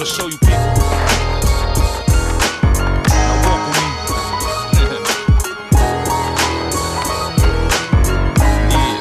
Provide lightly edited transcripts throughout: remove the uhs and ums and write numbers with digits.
I'ma show you people. Now walk with me. Yeah.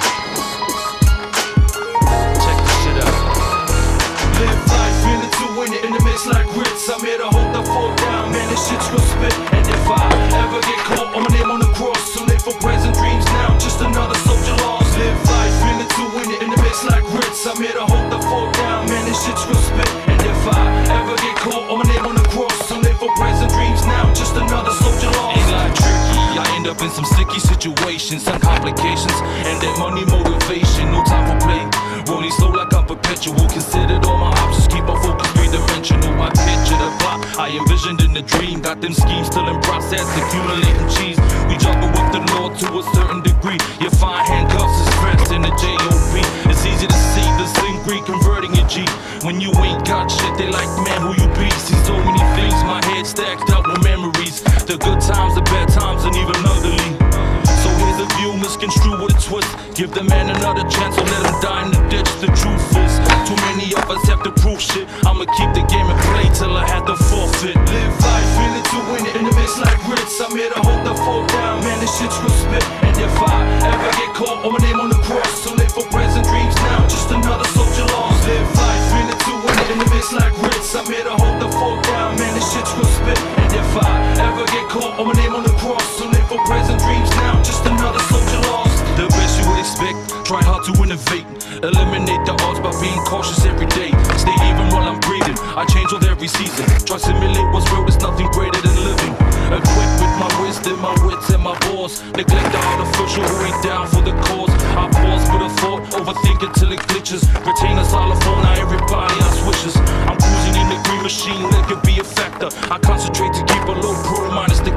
Check this shit out. Live life, feel it to win it in the mix like grits. I'm here to hold the fort down, man, this shit's gonna spit. And if I ever get caught, I'm name on the cross. So live for present dreams now, just another soldier lost. Live life, feel it to win it in the mix like grits. I'm here to hold the fort down, man, this shit's gonna spit. And if I ever get caught, I'm name on the cross. So live for present dreams now, just another soldier lost. Ain't life tricky, I end up in some sticky situations, some complications, and that money motivation, no time for play. Rolling slow like I'm perpetual, considered all my options, keep my focus three-dimensional. I picture the plot, I envisioned in the dream, got them schemes still in process, accumulating cheese. We juggle with the law to a certain degree. You find handcuffs is stressed in the J.O.P. It's easy to see the Singri converting your G. When you ain't got shit, they like, man, who you be? See so many things, my head stacked up with memories. The good times, the bad times, and even elderly. So here's a view, misconstrued with a twist. Give the man another chance, or let him die in the ditch. The truth is, too many of us have to prove shit. I'ma keep the game and play till I have to forfeit. Live life, feel it to win it in the mix like grits. I'm here to hold the fort down, man, this shit's gonna spit. And if I ever get caught, my name on the cross. So live for present dreams now, just another soldier lost. Live life, feel it to win it in the mix like grits. I'm here to hold the fort down, man, this shit's gonna spit. And if I ever get caught, my name on the cross. So live for present dreams now, just another soldier lost. The best you would expect, try hard to innovate. Eliminate the odds by being cautious every day. Stay even while I'm breathing, I change with every season. Try simulate what's real, there's nothing greater than living. Equipped with my wisdom, my wits and my balls. Neglect the artificial who ain't down for the cause. I pause with a thought, overthink it till it glitches. Retain a solid phone, now everybody else wishes. I'm cruising in the green machine, that could be a factor. I concentrate to keep a low pro minus the